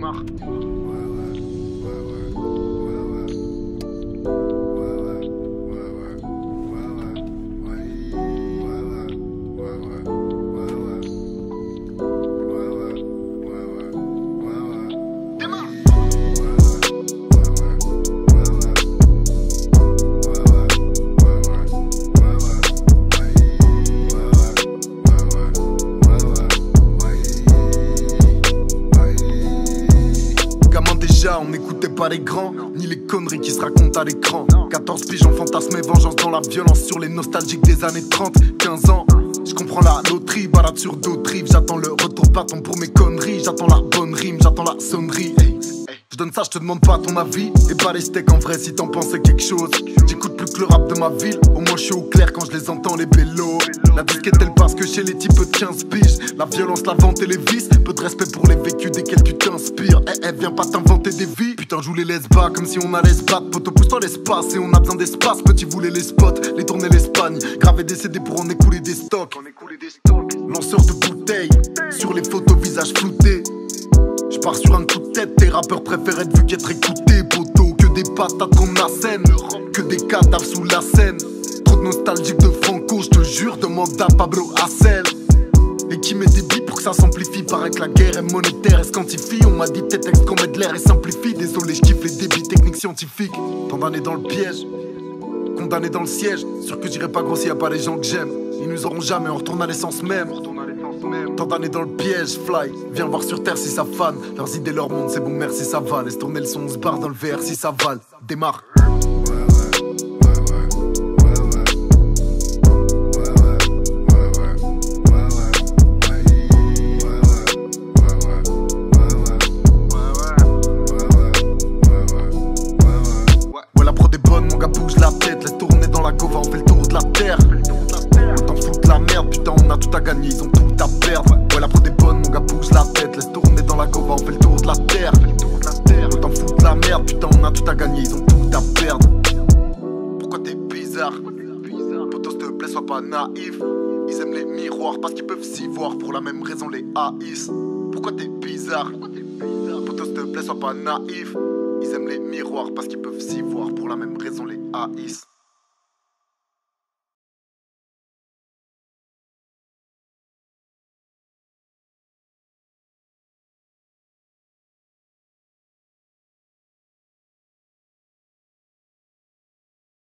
démarre. On n'écoutait pas les grands, ni les conneries qui se racontent à l'écran. 14 piges, on fantasme et vengeance dans la violence sur les nostalgiques des années 30, 15 ans. Je comprends la loterie, balade sur d'autres rives. J'attends le retour bâton pour mes conneries. J'attends la bonne rime, j'attends la sonnerie. Je donne ça, je te demande pas ton avis. Et pas les steaks en vrai si t'en pensais quelque chose. J'écoute plus que le rap de ma ville. Au moins je suis au clair quand je les entends, les bellos. La disquette elle passe que chez les types de 15 piges. La violence, la vente et les vices. Peu de respect pour les vécus desquels tu t'inspires. Viens pas t'inventer des vies. Putain, je voulais les bas comme si on allait se battre. Poto, pousse-toi l'espace et on a besoin d'espace. Petit voulait les spots, les tourner l'Espagne. Graver des CD pour en écouler des stocks. Lanceur de bouteilles, sur les photos visage flouté. Je pars sur un coup de tête, tes rappeurs préfèrent être vus qu'être écoutés. Poto, que des patates qu'on assène, que des cadavres sous la scène. Trop de nostalgique de Franco, je te jure, demande à Pablo Hassel. Et qui met des billes pour que ça s'amplifie. Paraît que la guerre est monétaire et se quantifie. On m'a dit tes textes qu'on met de l'air et simplifie. Désolé, je kiffe les débits techniques scientifiques. Tant d'années dans le piège, condamné dans le siège. Sûr que j'irai pas grossir, y'a pas les gens que j'aime. Ils nous auront jamais, on retourne à l'essence même. Tant d'années dans le piège, fly. Viens voir sur terre si ça fan. Leurs idées, leur monde, c'est bon, merci, ça va. Laisse tourner le son, on se barre dans le VR si ça vale. Démarre. Mon gars bouge la tête, laisse tourner dans la gova, on fait le tour de la terre. Autant foutre la merde, putain on a tout à gagner, ils ont tout à perdre. Ouais la prod est bonne, mon gars bouge la tête, laisse tourner dans la gova, on fait le tour de la terre. Autant foutre la merde, putain on a tout à gagner, ils ont tout à perdre. Pourquoi t'es bizarre? Poto s'il te plaît sois pas naïf. Ils aiment les miroirs parce qu'ils peuvent s'y voir, pour la même raison les haïssent. Pourquoi t'es bizarre? Poto s'il te plaît sois pas naïf. Ils aiment les miroirs parce qu'ils peuvent s'y voir, pour la même raison les haïssent.